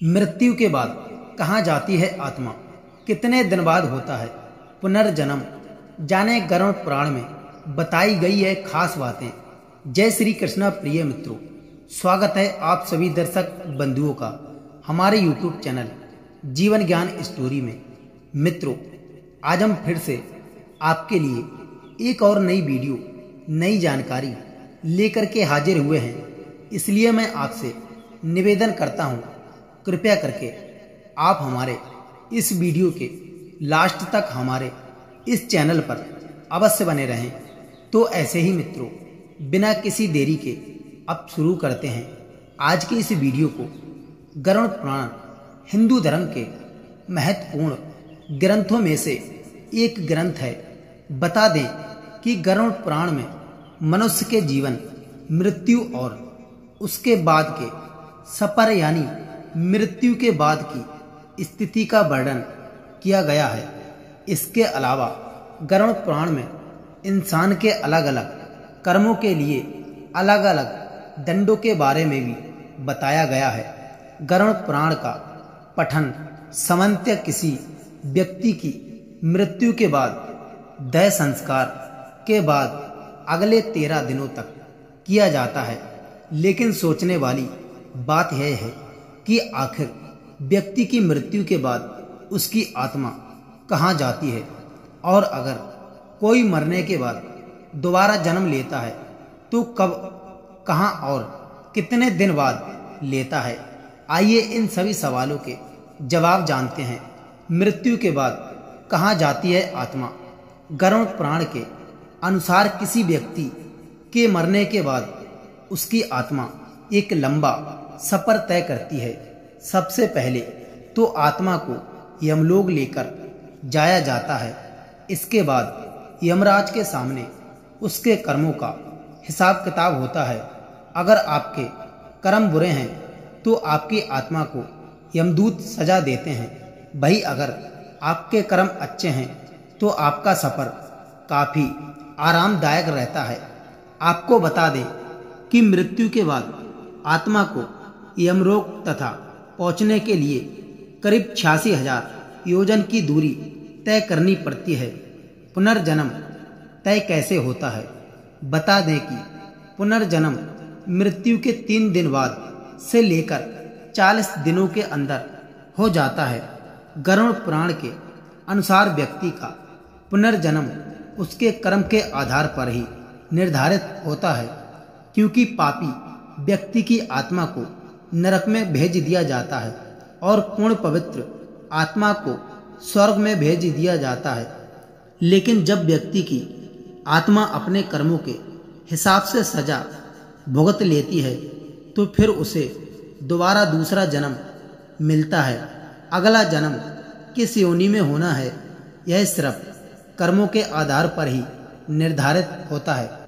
मृत्यु के बाद कहाँ जाती है आत्मा, कितने दिन बाद होता है पुनर्जन्म, जाने गरुड़ पुराण में बताई गई है खास बातें। जय श्री कृष्णा प्रिय मित्रों, स्वागत है आप सभी दर्शक बंधुओं का हमारे यूट्यूब चैनल जीवन ज्ञान स्टोरी में। मित्रों, आज हम फिर से आपके लिए एक और नई वीडियो, नई जानकारी लेकर के हाजिर हुए हैं। इसलिए मैं आपसे निवेदन करता हूं, कृपया करके आप हमारे इस वीडियो के लास्ट तक हमारे इस चैनल पर अवश्य बने रहें। तो ऐसे ही मित्रों, बिना किसी देरी के अब शुरू करते हैं आज की इस वीडियो को। गरुड़ पुराण हिंदू धर्म के महत्वपूर्ण ग्रंथों में से एक ग्रंथ है। बता दें कि गरुड़ पुराण में मनुष्य के जीवन, मृत्यु और उसके बाद के सपर यानी मृत्यु के बाद की स्थिति का वर्णन किया गया है। इसके अलावा गरुड़ पुराण में इंसान के अलग अलग कर्मों के लिए अलग अलग दंडों के बारे में भी बताया गया है। गरुड़ पुराण का पठन सामान्यतः किसी व्यक्ति की मृत्यु के बाद देह संस्कार के बाद अगले 13 दिनों तक किया जाता है। लेकिन सोचने वाली बात यह है कि आखिर व्यक्ति की मृत्यु के बाद उसकी आत्मा कहाँ जाती है, और अगर कोई मरने के बाद दोबारा जन्म लेता है तो कब, कहाँ और कितने दिन बाद लेता है। आइए इन सभी सवालों के जवाब जानते हैं। मृत्यु के बाद कहाँ जाती है आत्मा। गरुड़ पुराण के अनुसार किसी व्यक्ति के मरने के बाद उसकी आत्मा एक लंबा सफर तय करती है। सबसे पहले तो आत्मा को यमलोक लेकर जाया जाता है। इसके बाद यमराज के सामने उसके कर्मों का हिसाब किताब होता है। अगर आपके कर्म बुरे हैं तो आपकी आत्मा को यमदूत सजा देते हैं। वहीं अगर आपके कर्म अच्छे हैं तो आपका सफर काफी आरामदायक रहता है। आपको बता दें कि मृत्यु के बाद आत्मा को यमलोक तथा पहुंचने के लिए करीब 86,000 योजन की दूरी तय करनी पड़ती है। पुनर्जन्म तय कैसे होता है। बता दें कि पुनर्जन्म मृत्यु के 3 दिन बाद से लेकर 40 दिनों के अंदर हो जाता है। गरुड़ पुराण के अनुसार व्यक्ति का पुनर्जन्म उसके कर्म के आधार पर ही निर्धारित होता है, क्योंकि पापी व्यक्ति की आत्मा को नरक में भेज दिया जाता है और पूर्ण पवित्र आत्मा को स्वर्ग में भेज दिया जाता है। लेकिन जब व्यक्ति की आत्मा अपने कर्मों के हिसाब से सजा भुगत लेती है तो फिर उसे दोबारा दूसरा जन्म मिलता है। अगला जन्म किस योनि में होना है, यह सिर्फ कर्मों के आधार पर ही निर्धारित होता है।